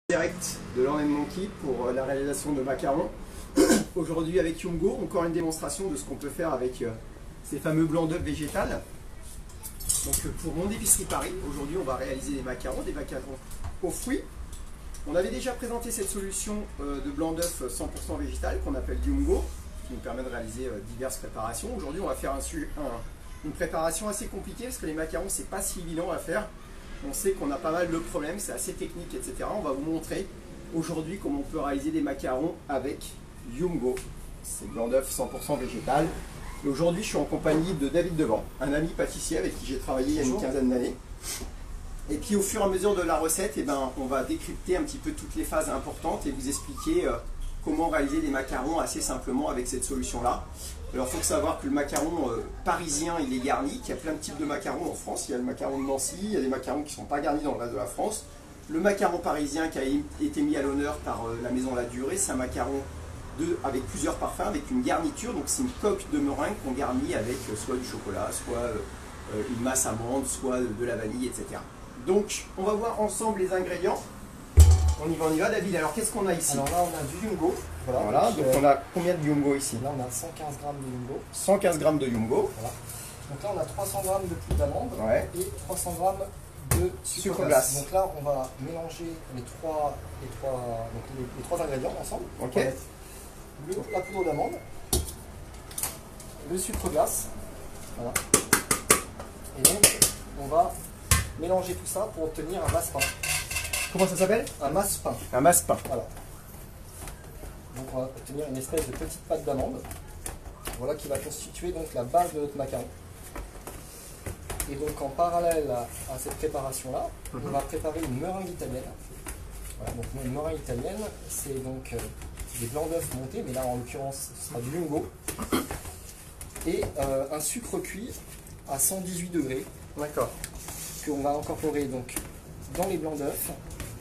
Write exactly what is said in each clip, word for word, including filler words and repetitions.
Direct de Lawn and Monkey pour la réalisation de macarons. Aujourd'hui avec Yumgo, encore une démonstration de ce qu'on peut faire avec euh, ces fameux blancs d'œufs végétales. Donc pour mon épicerie Paris, aujourd'hui on va réaliser des macarons, des macarons aux fruits. On avait déjà présenté cette solution euh, de blanc d'œuf cent pour cent végétal qu'on appelle Yumgo, qui nous permet de réaliser euh, diverses préparations. Aujourd'hui on va faire un, un, une préparation assez compliquée parce que les macarons c'est pas si évident à faire. On sait qu'on a pas mal de problèmes, c'est assez technique, et cetera. On va vous montrer aujourd'hui comment on peut réaliser des macarons avec Yumgo. C'est blanc d'œuf cent pour cent végétal. Et aujourd'hui, je suis en compagnie de David Devant, un ami pâtissier avec qui j'ai travaillé il y a une quinzaine d'années. Et puis au fur et à mesure de la recette, eh ben, on va décrypter un petit peu toutes les phases importantes et vous expliquer euh, comment réaliser des macarons assez simplement avec cette solution-là. Alors il faut savoir que le macaron euh, parisien il est garni, qu'il y a plein de types de macarons en France. Il y a le macaron de Nancy, il y a des macarons qui ne sont pas garnis dans le reste de la France. Le macaron parisien qui a été mis à l'honneur par euh, la maison La Durée, c'est un macaron de, avec plusieurs parfums, avec une garniture. Donc c'est une coque de meringue qu'on garnit avec euh, soit du chocolat, soit euh, une masse amande, soit euh, de la vanille, et cetera. Donc on va voir ensemble les ingrédients. On y va, on y va David. Alors qu'est-ce qu'on a ici? Alors là on a du Yumgo. Voilà, voilà, donc on a combien de Yumgo ici? Là on a cent quinze grammes de Yumgo. cent quinze grammes de Yumgo. Voilà. Donc là on a trois cents grammes de poudre d'amande ouais. et trois cents grammes de sucre, sucre glace. Donc là on va mélanger les trois, les trois, donc les, les trois ingrédients ensemble. Ok. On va mettre le, la poudre d'amande, le sucre glace. Voilà. Et donc on va mélanger tout ça pour obtenir un masse-pain. Comment ça s'appelle? Un masse-pain. Un masse-pain. Voilà. Donc on va obtenir une espèce de petite pâte d'amande, voilà, qui va constituer donc la base de notre macaron. Et donc en parallèle à, à cette préparation là, mm-hmm. on va préparer une meringue italienne. Voilà, donc une meringue italienne, c'est donc euh, des blancs d'œufs montés, mais là en l'occurrence ce sera du Yumgo, et euh, un sucre cuit à cent dix-huit degrés. D'accord. Qu'on va incorporer donc dans les blancs d'œufs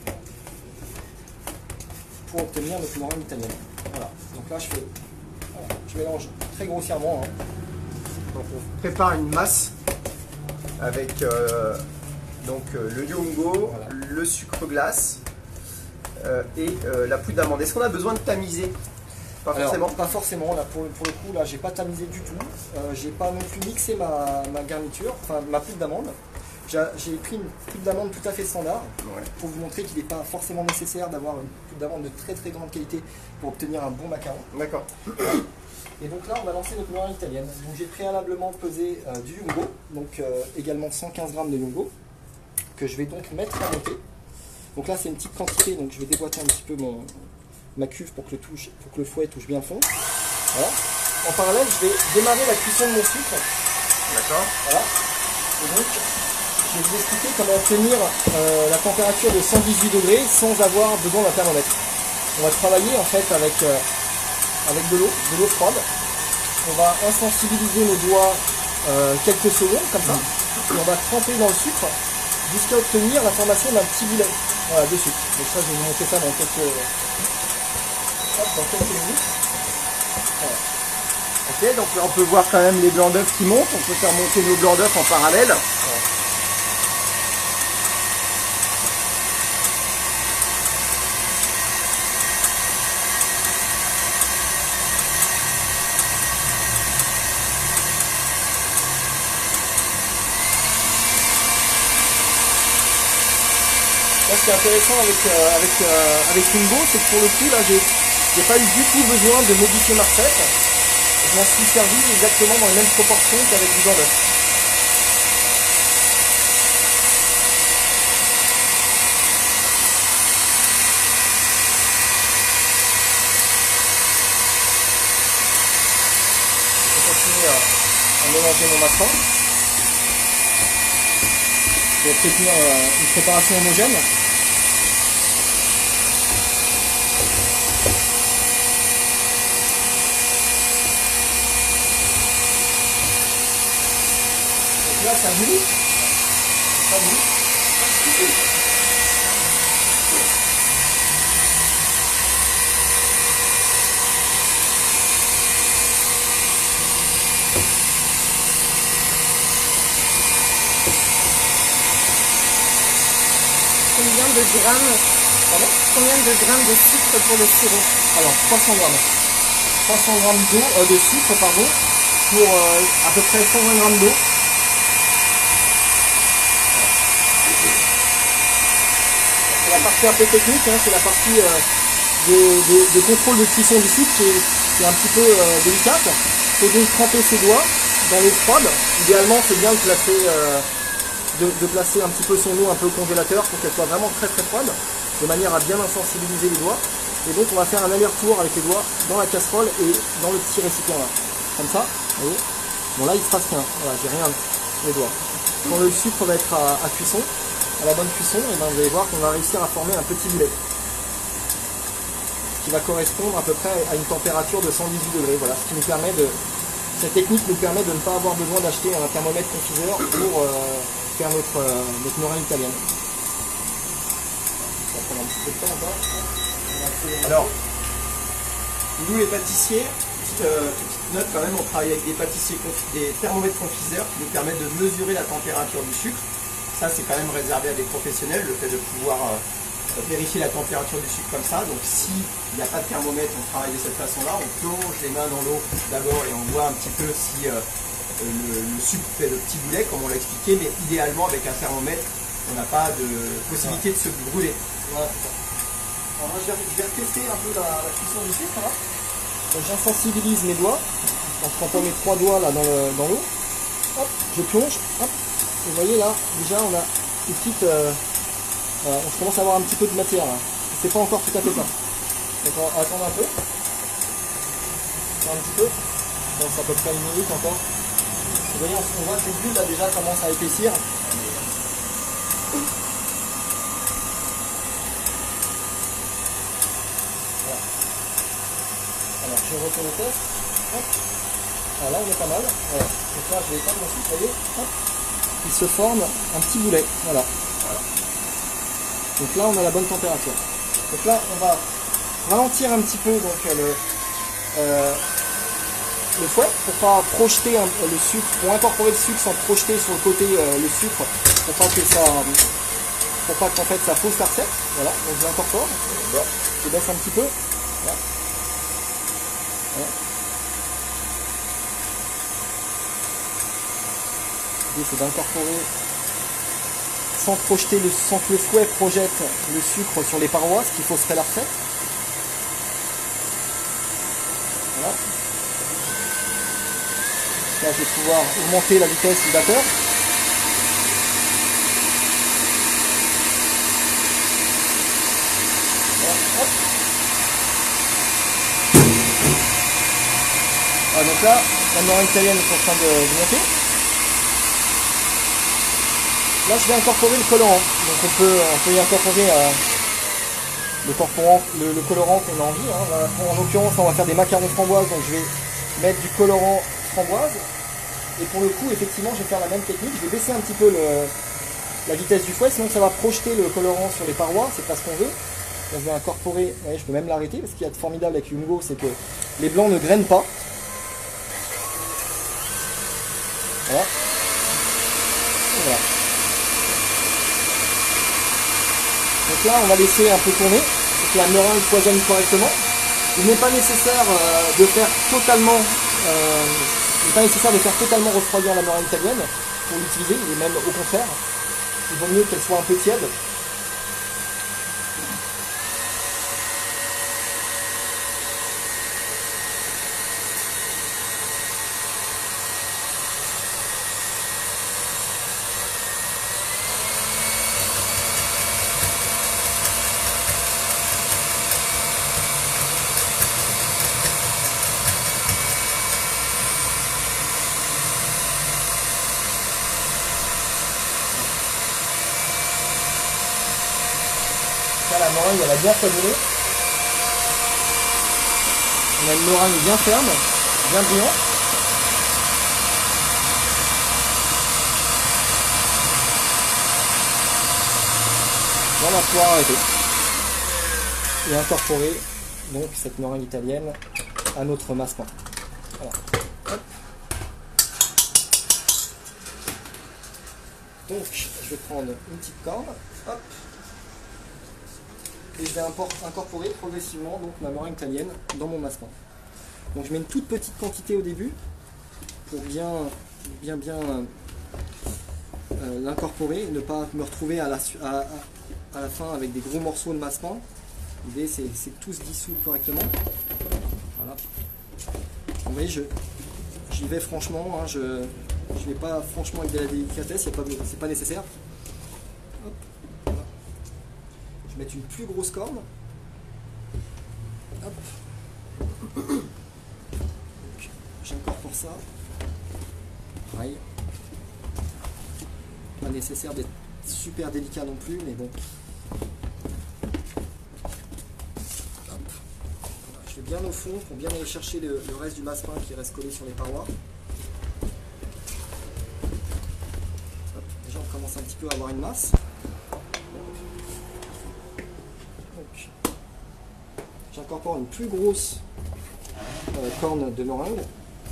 pour obtenir notre meringue italienne. Voilà. Donc là je fais, voilà, je mélange très grossièrement. Hein. Donc on prépare une masse avec euh, donc euh, le Yumgo, voilà. Le sucre glace euh, et euh, la poudre d'amande. Est-ce qu'on a besoin de tamiser? Pas Alors, forcément. Pas forcément. Là pour, pour le coup là j'ai pas tamisé du tout. Euh, j'ai pas non plus mixé ma, ma garniture, enfin ma poudre d'amande. J'ai pris une poudre d'amande tout à fait standard, ouais. pour vous montrer qu'il n'est pas forcément nécessaire d'avoir une poudre d'amande de très très grande qualité pour obtenir un bon macaron. D'accord. Et donc là on va lancer notre meringue italienne. Donc j'ai préalablement pesé euh, du Yumgo, donc euh, également cent quinze grammes de Yumgo, que je vais donc mettre à monter. Donc là c'est une petite quantité, donc je vais déboîter un petit peu mon, ma cuve pour que, le touche, pour que le fouet touche bien le fond. Voilà. En parallèle je vais démarrer la cuisson de mon sucre. D'accord. Voilà. Et donc je vais vous expliquer comment obtenir euh, la température de cent dix-huit degrés sans avoir besoin d'un thermomètre. On va travailler en fait avec, euh, avec de l'eau, de l'eau froide. On va insensibiliser nos doigts euh, quelques secondes comme ça. Et on va tremper dans le sucre jusqu'à obtenir la formation d'un petit boulet, voilà, de sucre. Donc ça je vais vous montrer ça dans quelques, dans quelques minutes. Voilà. Ok, donc là on peut voir quand même les blancs d'œufs qui montent. On peut faire monter nos blancs d'œufs en parallèle. Voilà. Là, ce qui est intéressant avec, euh, avec, euh, avec Yumgo, c'est que pour le coup, là, j'ai pas eu du tout besoin de modifier ma recette. Je m'en suis servi exactement dans les mêmes proportions qu'avec du blanc d'œuf. Je vais continuer à, à mélanger mon macaron pour obtenir euh, une préparation homogène. Là ça boue, ça boue. Combien de grammes Pardon? Combien de grammes de sucre pour le sirop? Alors trois cents grammes. trois cents grammes d'eau, euh, de sucre, pardon, pour euh, à peu près cent vingt grammes d'eau. C'est la partie un peu technique, hein, c'est la partie euh, de, de, de contrôle de cuisson du sucre qui est, qui est un petit peu euh, délicate. Il faut donc tremper ses doigts dans l'eau froide. Idéalement, c'est bien de placer, euh, de, de placer un petit peu son eau un peu au congélateur pour qu'elle soit vraiment très très froide, de manière à bien insensibiliser les doigts. Et donc on va faire un aller-retour avec les doigts dans la casserole et dans le petit récipient là. Comme ça, vous voyez. Bon là il se passe rien, voilà, j'ai rien les doigts. Quand le sucre va être à, à cuisson, à la bonne cuisson, et ben vous allez voir qu'on va réussir à former un petit boulet. Ce qui va correspondre à peu près à une température de cent dix-huit degrés. Voilà, ce qui nous permet de. Cette technique nous permet de ne pas avoir besoin d'acheter un thermomètre confiseur pour euh, faire notre, euh, notre meringue italienne. Ça va prendre un petit peu de temps encore. Alors, nous les pâtissiers, petite, euh, petite note quand même, on travaille avec des pâtissiers, des thermomètres confiseurs qui nous permettent de mesurer la température du sucre. Ça c'est quand même réservé à des professionnels, le fait de pouvoir euh, vérifier la température du sucre comme ça. Donc s'il n'y a pas de thermomètre, on travaille de cette façon-là, on plonge les mains dans l'eau d'abord et on voit un petit peu si euh, le, le sucre fait de petits boulets, comme on l'a expliqué, mais idéalement avec un thermomètre, on n'a pas de possibilité de se brûler. Voilà. Alors moi je vais, je vais tester un peu la, la cuisson du sucre là. Donc j'insensibilise mes doigts en trempant mes trois doigts là dans l'eau. Dans hop, je plonge, hop. Vous voyez là, déjà on a une petite. Euh, voilà, on commence à avoir un petit peu de matière là. C'est pas encore tout à fait plat. Donc on va attendre un peu. Un petit peu. Bon, c'est à peu près une minute encore. Vous voyez, on voit que les bulles là déjà commencent à épaissir. Alors je refais le test. Hop. Alors là on est pas mal. Voilà. Donc là je vais éteindre mon sucre, vous voyez. Hop. Il se forme un petit boulet. Voilà. Voilà. Donc là on a la bonne température. Donc là on va ralentir un petit peu donc le, euh, le fouet pour pas projeter un, le sucre, pour incorporer le sucre sans projeter sur le côté euh, le sucre, pour pas que ça pour pas qu'en fait ça fausse la recette. Voilà, donc je l'incorpore. Je baisse un petit peu. Voilà. Voilà. L'idée c'est d'incorporer sans projeter le, sans que le fouet projette le sucre sur les parois, ce qui fausserait la recette. Voilà. Là je vais pouvoir augmenter la vitesse du batteur. Voilà. Hop. Ah, donc là, la meringue italienne est en train de, de monter. Là, je vais incorporer le colorant. Donc on peut, on peut y incorporer euh, le, corporant, le, le colorant qu'on a envie. Hein. Là, en l'occurrence, on va faire des macarons framboises, donc je vais mettre du colorant framboise. Et pour le coup, effectivement, je vais faire la même technique. Je vais baisser un petit peu le, la vitesse du fouet, sinon ça va projeter le colorant sur les parois. C'est pas ce qu'on veut. On veut incorporer. Vous voyez, je peux même l'arrêter parce qu'il y a de formidable avec Yumgo, c'est que les blancs ne grainent pas. Voilà. Et voilà. Donc là, on va laisser un peu tourner pour que la meringue foisonne correctement. Il n'est pas nécessaire euh, de faire totalement, euh, il n'est pas nécessaire de faire totalement refroidir la meringue italienne pour l'utiliser, et même au contraire, il vaut mieux qu'elle soit un peu tiède. La meringue elle a bien foisonné. On a une meringue bien ferme, bien brillante. Là, on va pouvoir arrêter et incorporer donc cette meringue italienne à notre masse pain. Voilà. Hop. Donc je vais prendre une petite corde. Hop. et je vais incorporer progressivement donc, ma meringue italienne dans mon massepain. Donc je mets une toute petite quantité au début pour bien bien bien euh, l'incorporer et ne pas me retrouver à la, à, à la fin avec des gros morceaux de massepain. L'idée c'est que tout se dissout correctement. Voilà. Vous voyez, je j'y vais franchement, hein, je ne vais pas franchement avec de la délicatesse, c'est pas, pas nécessaire. Hop, voilà. Je vais mettre une plus grosse corne. Hop. J'incorpore ça. Pareil. Pas nécessaire d'être super délicat non plus, mais bon. Hop. Voilà, je vais bien au fond pour bien aller chercher le, le reste du massepain qui reste collé sur les parois. Hop. Déjà on commence un petit peu à avoir une masse. J'incorpore une plus grosse euh, corne de meringue.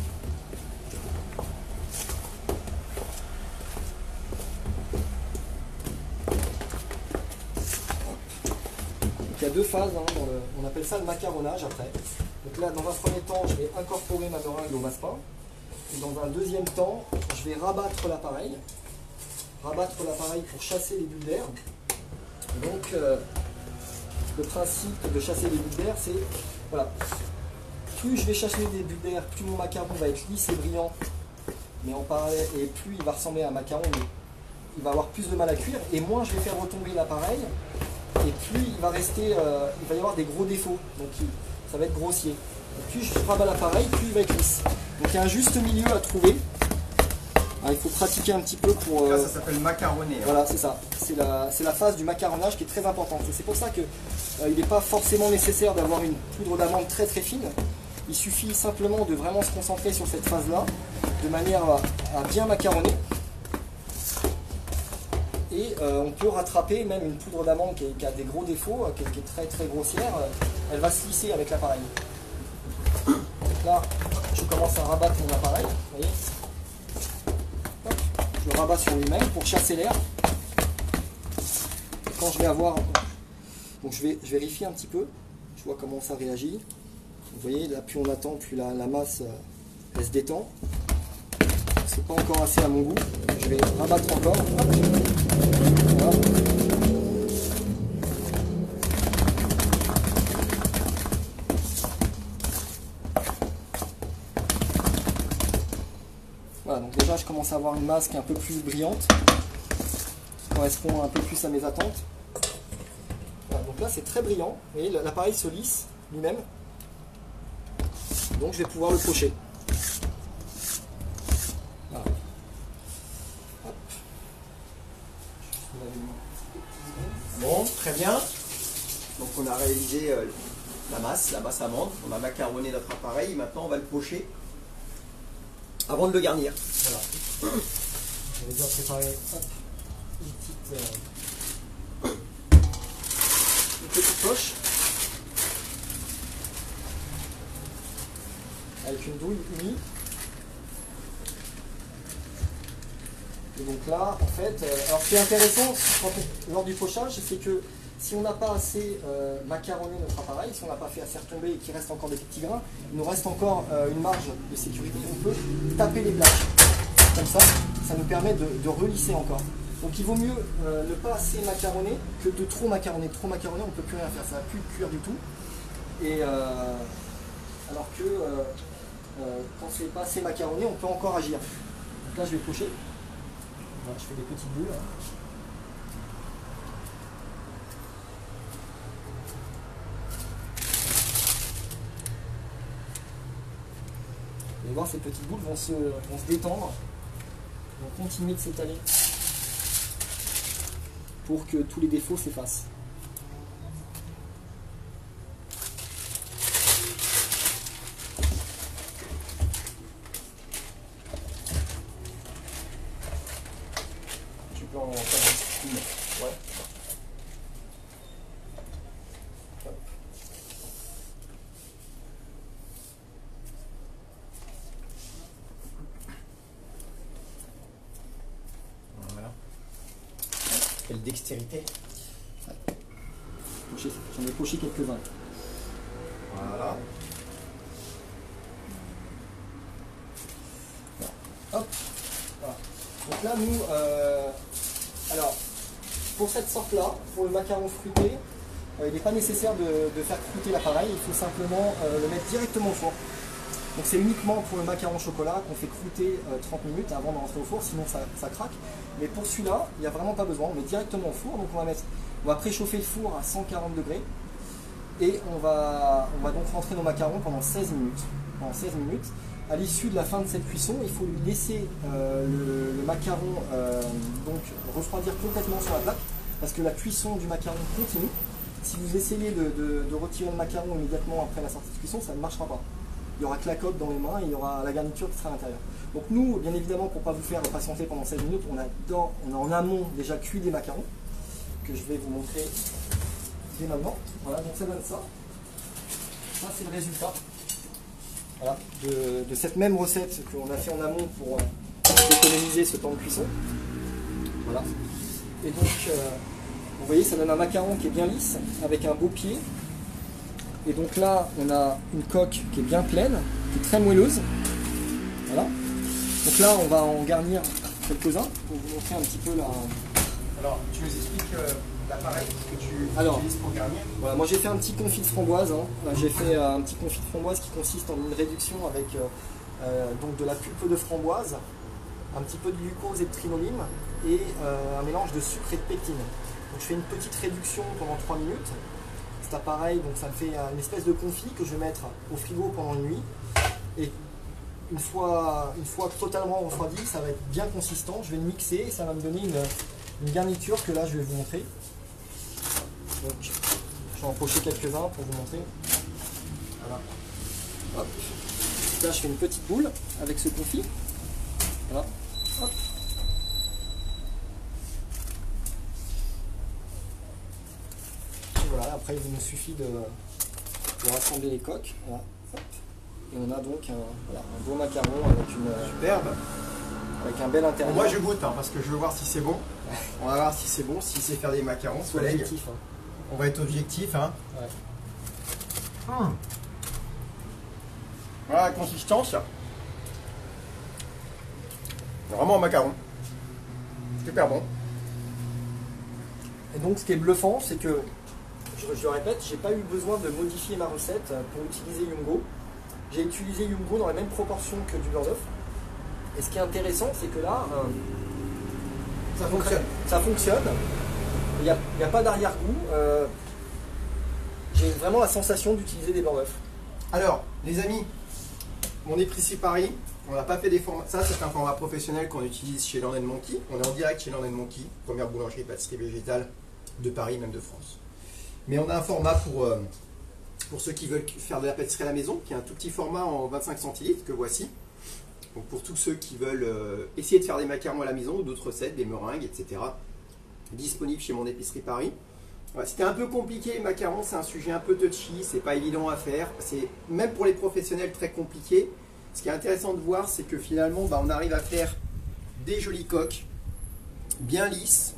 Il y a deux phases, hein, dans le, on appelle ça le macaronnage après. Donc là, dans un premier temps, je vais incorporer ma meringue au massepain. Et dans un deuxième temps, je vais rabattre l'appareil. Rabattre l'appareil pour chasser les bulles d'air. Donc, euh, le principe de chasser les bulles d'air, c'est, voilà, plus je vais chasser des bulles d'air, plus mon macaron va être lisse et brillant, mais en parallèle, et plus il va ressembler à un macaron, mais il va avoir plus de mal à cuire, et moins je vais faire retomber l'appareil, et plus il va rester, euh, il va y avoir des gros défauts, donc il, ça va être grossier. Et plus je rabats l'appareil, plus il va être lisse. Donc il y a un juste milieu à trouver. Alors, il faut pratiquer un petit peu pour... Euh, Là, ça s'appelle macaronner. Hein. Voilà, c'est ça. C'est la, la phase du macaronnage qui est très importante. Et c'est pour ça qu'il euh, n'est pas forcément nécessaire d'avoir une poudre d'amande très très fine. Il suffit simplement de vraiment se concentrer sur cette phase-là, de manière à, à bien macaronner. Et euh, on peut rattraper même une poudre d'amande qui, qui a des gros défauts, qui, qui est très très grossière. Elle va se lisser avec l'appareil. Donc là, je commence à rabattre mon appareil. Vous voyez ? Je le rabats sur lui-même pour chasser l'air. Quand je vais avoir... Donc je, vais, je vérifie un petit peu. Je vois comment ça réagit. Vous voyez, là, plus on attend, plus la, la masse elle se détend. C'est pas encore assez à mon goût. Je vais rabattre encore. Voilà. Voilà, donc déjà je commence à avoir une masse qui est un peu plus brillante, qui correspond un peu plus à mes attentes. Voilà, donc là c'est très brillant, vous voyez, l'appareil se lisse lui-même, donc je vais pouvoir le pocher. Voilà. Hop. Bon, très bien. Donc on a réalisé euh, la masse, la masse amande, on a macaronné notre appareil, maintenant on va le pocher avant de le garnir. Voilà. Je vais déjà préparer hop, une, petite, euh, une petite poche avec une douille unie. Et donc là, en fait, euh, alors ce qui est intéressant quand on, lors du pochage, c'est que si on n'a pas assez euh, macaronné notre appareil, si on n'a pas fait assez retomber et qu'il reste encore des petits grains, il nous reste encore euh, une marge de sécurité. On peut taper les plaques. Comme ça, ça nous permet de, de relisser encore. Donc il vaut mieux euh, ne pas assez macaronner que de trop macaronner. Trop macaronner, on ne peut plus rien faire, ça ne va plus cuire du tout. Et euh, alors que euh, euh, quand c'est pas assez macaronné, on peut encore agir. Donc là, je vais pocher. Voilà, je fais des petites bulles. Vous allez voir, ces petites boules vont se, vont se détendre, vont continuer de s'étaler pour que tous les défauts s'effacent. Tu peux en faire une. Ouais. Quelle dextérité. poché, j'en ai poché quelques-uns. Voilà. Hop. Voilà. Donc là, nous, euh, alors, pour cette sorte-là, pour le macaron fruité, euh, il n'est pas nécessaire de, de faire croûter l'appareil, il faut simplement euh, le mettre directement au four. Donc c'est uniquement pour le macaron au chocolat qu'on fait croûter euh, trente minutes avant de rentrer au four, sinon ça, ça craque. Mais pour celui-là, il n'y a vraiment pas besoin, on met directement au four, donc on va, mettre, on va préchauffer le four à cent quarante degrés et on va, on va donc rentrer nos macarons pendant seize minutes. Pendant seize minutes. À l'issue de la fin de cette cuisson, il faut lui laisser euh, le, le macaron euh, donc refroidir complètement sur la plaque parce que la cuisson du macaron continue. Si vous essayez de, de, de retirer le macaron immédiatement après la sortie de cuisson, ça ne marchera pas. Il y aura que la coque dans les mains et il y aura la garniture qui sera à l'intérieur. Donc nous, bien évidemment, pour ne pas vous faire patienter pendant seize minutes, on a, dans, on a en amont déjà cuit des macarons que je vais vous montrer dès maintenant. Voilà, donc ça donne ça. Ça, c'est le résultat. Voilà, de, de cette même recette qu'on a fait en amont pour euh, économiser ce temps de cuisson. Voilà. Et donc, euh, vous voyez, ça donne un macaron qui est bien lisse, avec un beau pied. Et donc là, on a une coque qui est bien pleine, qui est très moelleuse. Voilà. Donc là, on va en garnir quelques-uns pour vous montrer un petit peu la... Alors, tu nous expliques euh, l'appareil que tu Alors, utilises pour garnir. Voilà, moi j'ai fait un petit confit de framboise. Hein. J'ai fait euh, un petit confit de framboise qui consiste en une réduction avec euh, euh, donc de la pulpe de framboise, un petit peu de glucose et de trinonyme et euh, un mélange de sucre et de pectine. Donc je fais une petite réduction pendant trois minutes. Cet appareil, donc ça me fait une espèce de confit que je vais mettre au frigo pendant une nuit. Et une fois, une fois totalement refroidi, ça va être bien consistant. Je vais le mixer et ça va me donner une, une garniture que là je vais vous montrer. Donc, je vais en pocher quelques-uns pour vous montrer. Voilà. Hop. Là, je fais une petite boule avec ce confit. Voilà. Hop. Et voilà. Après, il nous suffit de, de rassembler les coques. Voilà. Hop. Et on a donc un, voilà, un beau macaron avec une Superbe. avec un bel intérieur. Bon, moi, je goûte hein, parce que je veux voir si c'est bon. On va voir si c'est bon, s'il sait faire des macarons. Soit collègue. objectif. Hein. On va être objectif. Hein. Ouais. Hum. Voilà la consistance. Vraiment un macaron. Super bon. Et donc ce qui est bluffant, c'est que, je, je le répète, j'ai pas eu besoin de modifier ma recette pour utiliser Yumgo. J'ai utilisé Yumgo dans les mêmes proportions que du beurre d'œuf. Et ce qui est intéressant, c'est que là, euh, Ça fonctionne. Ça fonctionne. Il n'y a, il y a pas d'arrière-goût. Euh, j'ai vraiment la sensation d'utiliser des blancs d'œufs. Alors, les amis, mon épicerie Paris, on n'a pas fait des formats. Ça, c'est un format professionnel qu'on utilise chez Land and Monkey. On est en direct chez Land and Monkey, première boulangerie pâtisserie végétale de Paris, même de France. Mais on a un format pour, euh, pour ceux qui veulent faire de la pâtisserie à la maison, qui est un tout petit format en vingt-cinq centilitres que voici. Donc pour tous ceux qui veulent euh, essayer de faire des macarons à la maison ou d'autres recettes, des meringues, et cetera. Disponible chez mon épicerie Paris. Voilà, c'était un peu compliqué les macarons, c'est un sujet un peu touchy, c'est pas évident à faire. C'est même pour les professionnels très compliqué. Ce qui est intéressant de voir, c'est que finalement, bah, on arrive à faire des jolies coques, bien lisses,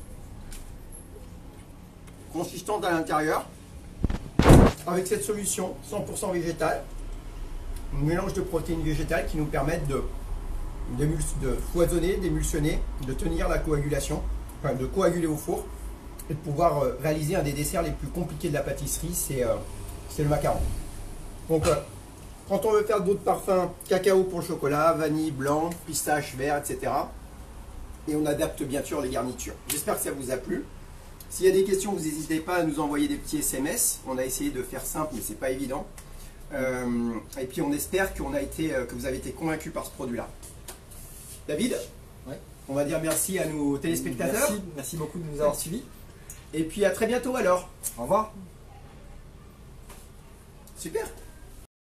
consistantes à l'intérieur, avec cette solution cent pour cent végétale, un mélange de protéines végétales qui nous permettent de, de, de foisonner, d'émulsionner, de tenir la coagulation, enfin de coaguler au four et de pouvoir euh, réaliser un des desserts les plus compliqués de la pâtisserie, c'est euh, le macaron. Donc, euh, quand on veut faire d'autres parfums, cacao pour le chocolat, vanille, blanc, pistache, vert, et cetera. Et on adapte bien sûr les garnitures. J'espère que ça vous a plu. S'il y a des questions, vous n'hésitez pas à nous envoyer des petits S M S. On a essayé de faire simple, mais c'est pas évident. Euh, et puis on espère qu'on a été, que vous avez été convaincus par ce produit-là. David, Ouais. on va dire merci à nos téléspectateurs. Merci, merci beaucoup de nous avoir suivis. Et puis à très bientôt alors. Au revoir. Super.